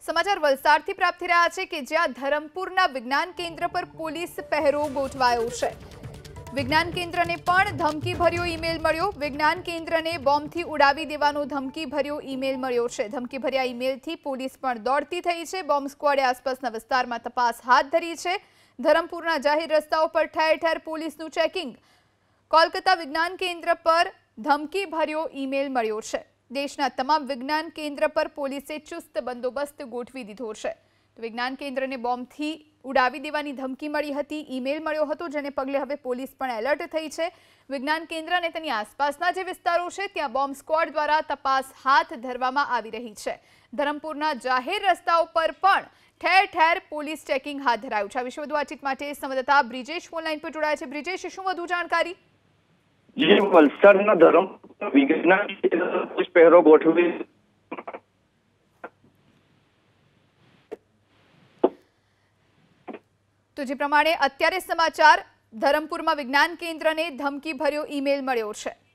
સમાચાર વલસાડથી પ્રાપ્ત થઈ રહ્યા છે કે જ્યાં ધરમપુરના વિજ્ઞાન કેન્દ્ર પર પોલીસ પહેરો ગોઠવાયો છે। વિજ્ઞાન કેન્દ્રને પણ ધમકીભર્યો ઈમેલ મળ્યો। વિજ્ઞાન કેન્દ્રને બોમ્બથી ઉડાવી દેવાનો ધમકીભર્યો ઈમેલ મળ્યો છે। ધમકીભર્યા ઈમેલથી પોલીસ પણ દોડતી થઈ છે। બોમ્બ સ્ક્વોડે આસપાસના વિસ્તારમાં તપાસ હાથ ધરી છે। ધરમપુરના જાહેર રસ્તાઓ પર ઠેર ઠેર પોલીસનું ચેકિંગ। કોલકાતા વિજ્ઞાન કેન્દ્ર પર ધમકીભર્યો ઈમેલ મળ્યો છે। દેશના તમામ વિજ્ઞાન કેન્દ્ર પર પોલીસે ચુસ્ત બંદોબસ્ત ગોઠવી દીધો છે। તો વિજ્ઞાન કેન્દ્રને બોમ્બથી ઉડાવી દેવાની ધમકી મળી હતી, ઈમેલ મળ્યો હતો, જેને પગલે હવે પોલીસ પણ એલર્ટ થઈ છે। વિજ્ઞાન કેન્દ્ર અને તેની આસપાસના જે વિસ્તારો છે ત્યાં બોમ્બ સ્ક્વોડ દ્વારા તપાસ હાથ ધરવામાં આવી રહી છે। ધરમપુરના જાહેર રસ્તાઓ પર પણ ઠેર ઠેર પોલીસ ચેકિંગ હાથ ધરાયું છે। આ વિશે વધુ વાતચીત માટે સંવાદદાતા બ્રિજેશ ફોન લાઈન પર જોડાયા છે। બ્રિજેશ, શું વધુ જાણકારી? જે વલસાડના ધરમપુર વિજ્ઞાન પહેરો ગોઠવી તો જે પ્રમાણે અત્યારે સમાચાર, ધરમપુરમાં વિજ્ઞાન કેન્દ્રને ધમકીભર્યો ઈમેલ મળ્યો છે।